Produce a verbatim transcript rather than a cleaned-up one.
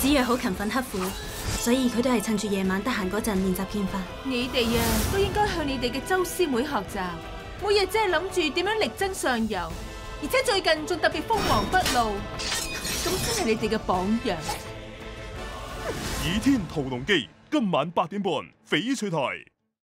子若好勤奮刻苦，所以佢都係趁住夜晚得閒嗰陣練習劍法。 你哋啊，都應該向你哋嘅周師妹學習，每日只係諗住點樣力爭上游，而且最近仲特別鋒芒不露，咁真係你哋嘅榜樣。 倚天屠龍記今晚八點半翡翠台。